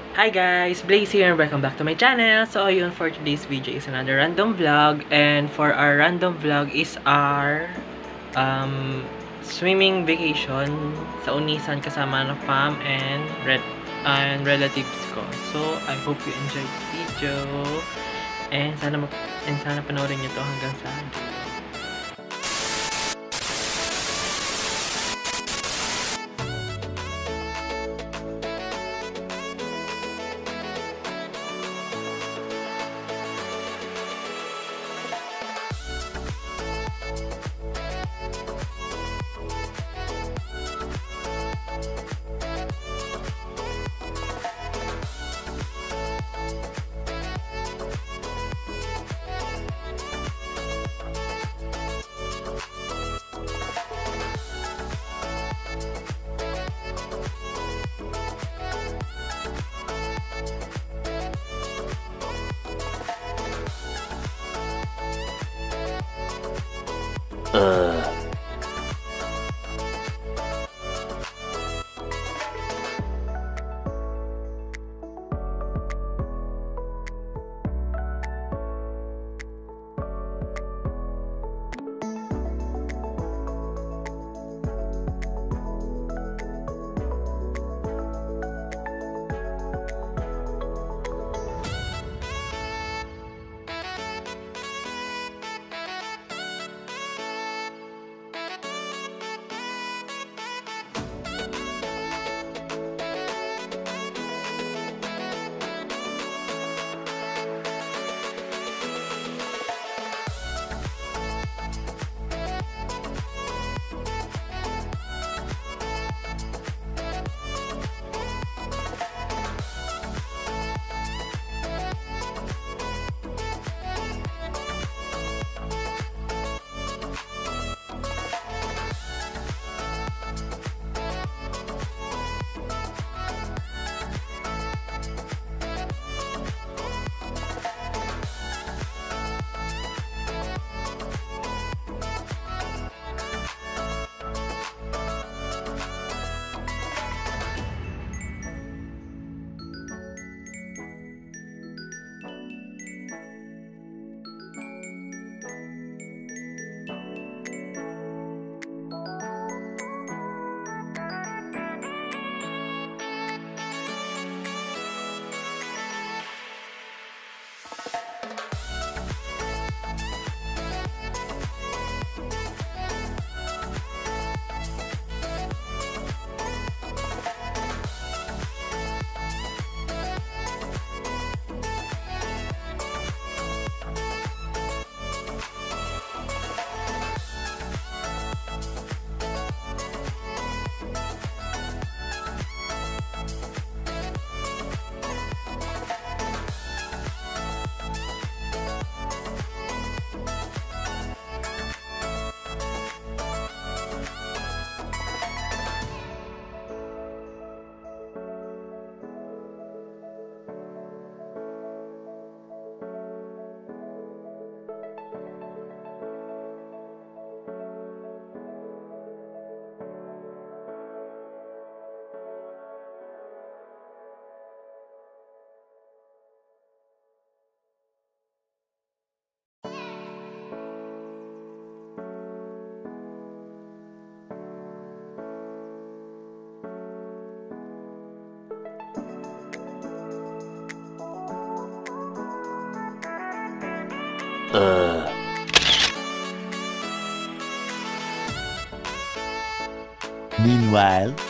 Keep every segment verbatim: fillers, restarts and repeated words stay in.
Hi guys, Blaze here and welcome back to my channel. So ayun, for today's video is another random vlog, and for our random vlog is our um, swimming vacation sa Unisan kasama ng fam and red and relatives ko. So I hope you enjoyed the video and sana and sana panoorin niyo to hanggang sa dulo. Uh. Uh. Meanwhile,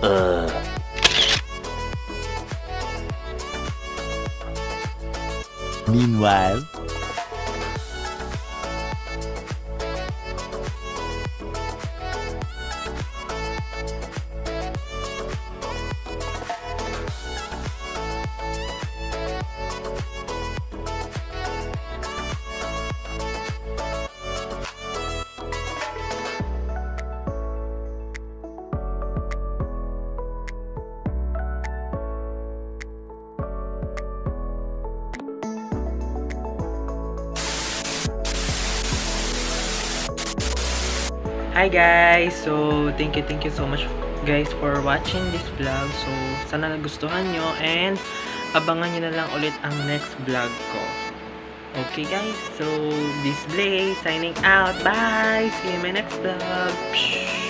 Uh. Meanwhile. Hi guys! So, thank you, thank you so much guys for watching this vlog. So, sana nagustuhan nyo and abangan nyo na lang ulit ang next vlog ko. Okay guys, so this Blaze signing out. Bye! See you in my next vlog. Psh!